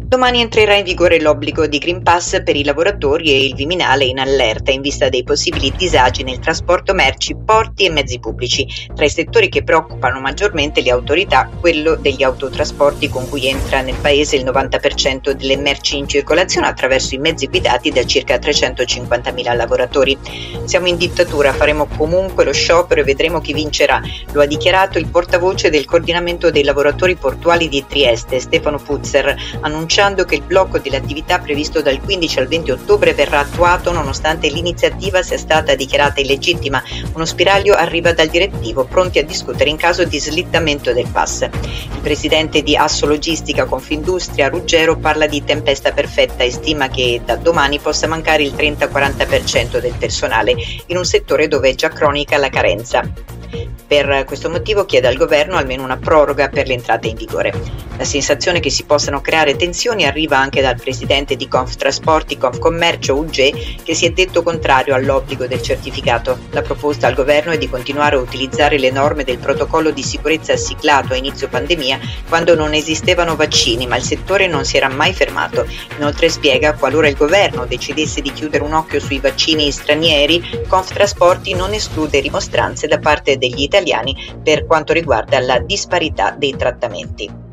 Domani entrerà in vigore l'obbligo di Green Pass per i lavoratori e il Viminale è in allerta in vista dei possibili disagi nel trasporto merci, porti e mezzi pubblici. Tra i settori che preoccupano maggiormente le autorità, quello degli autotrasporti con cui entra nel paese il 90% delle merci in circolazione attraverso i mezzi guidati da circa 350.000 lavoratori. Siamo in dittatura, faremo comunque lo sciopero e vedremo chi vincerà, lo ha dichiarato il portavoce del coordinamento dei lavoratori portuali di Trieste, Stefano Puzzer, annunciando che il blocco delle attività previsto dal 15 al 20 ottobre verrà attuato nonostante l'iniziativa sia stata dichiarata illegittima. Uno spiraglio arriva dal direttivo, pronti a discutere in caso di slittamento del pass. Il presidente di Assologistica Confindustria, Ruggero, parla di tempesta perfetta e stima che da domani possa mancare il 30-40% del personale in un settore dove è già cronica la carenza. Per questo motivo chiede al governo almeno una proroga per l'entrata in vigore. La sensazione che si possano creare tensioni arriva anche dal presidente di Conftrasporti, Confcommercio, UGE, che si è detto contrario all'obbligo del certificato. La proposta al governo è di continuare a utilizzare le norme del protocollo di sicurezza siglato a inizio pandemia quando non esistevano vaccini, ma il settore non si era mai fermato. Inoltre spiega, qualora il governo decidesse di chiudere un occhio sui vaccini stranieri, Conftrasporti non esclude rimostranze da parte degli italiani per quanto riguarda la disparità dei trattamenti.